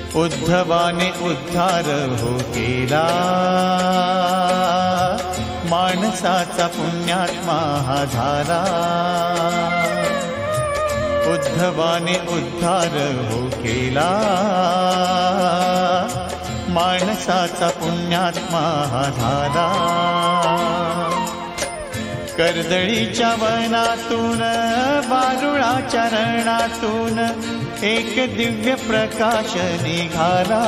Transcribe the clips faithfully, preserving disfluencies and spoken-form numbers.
उद्धवाने उद्धार हो केला, माणसाचा पुण्यात्मा हा झाला। उद्धवाने उद्धार हो केला, माणसाचा पुण्यात्मा हा झाला। कर्दळीच्या वनातून वारुळाच्या रणातून एक दिव्य प्रकाश निघाला।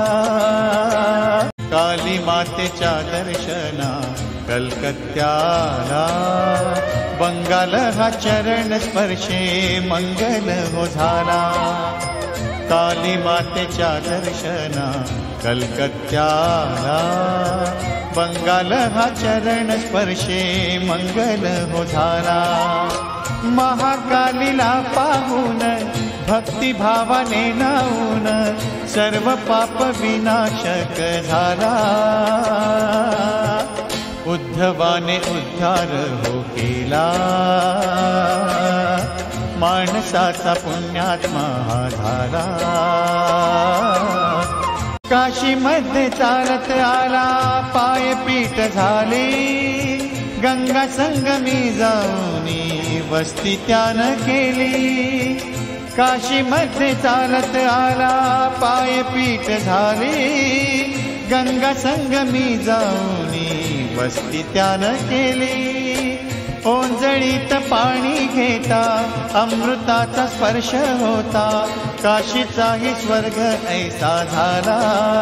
काली मातेच्या दर्शना कलकत्त्याला, बंगाल हा चरण स्पर्शे मंगल हो झाला। काली मातेच्या दर्शना कलकत्त्याला, बंगाल हा चरण स्पर्शे मंगल हो झाला। महाकालीला पाहून भक्तिभावाने नाऊन सर्व पाप विनाशक झाला। उद्धवाने उद्धार हो केला, माणसाचा पुण्यात्मा हा झाला। काशी मध्ये चालत आला, पाय पीठ झाले, गंगा संगमी जाऊनी वस्ती त्यानं केली। काशी मध्ये चालत आला, पाय पीठ झाले, गंगा संगमी जाऊनी वस्ती त्यानं केली। ओंजळीत पाणी घेता अमृताचा स्पर्श होता, काशीचाही स्वर्ग ऐसा झाला।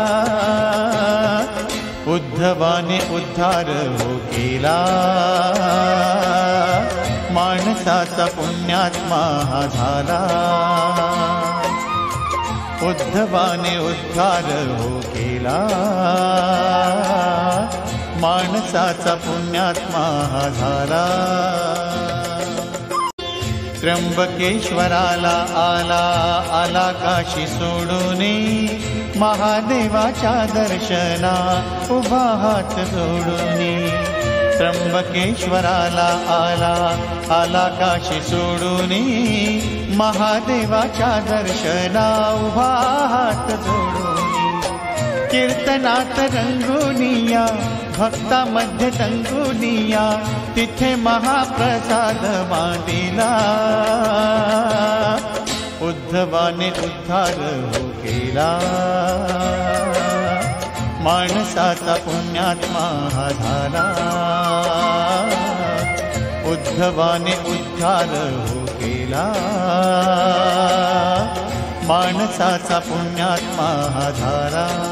उद्धवाने उद्धार हो केला, माणसाचा पुण्यात्मा हा झाला। उद्धवाने उद्धार हो केला, माणसाचा पुण्यात्मा हा झाला। त्र्यंबकेश्वराला आला, आला काशी सोडूनी, महादेवाच्या दर्शना उभा हात जोडूनी। त्र्यंबकेश्वराला आला, आला काशी सोडूनी, महादेवाच्या दर्शना उभा हात जोडूनी। कीर्तनात रंगुनिया, भक्तामध्ये तंगुनिया, तिथे महाप्रसाद मांडिला। उद्धवाने उद्धार हो केला, माणसाचा पुण्यात्मा हा झाला। उद्धवाने उद्धार हो केला, माणसाचा पुण्यात्मा हा झाला।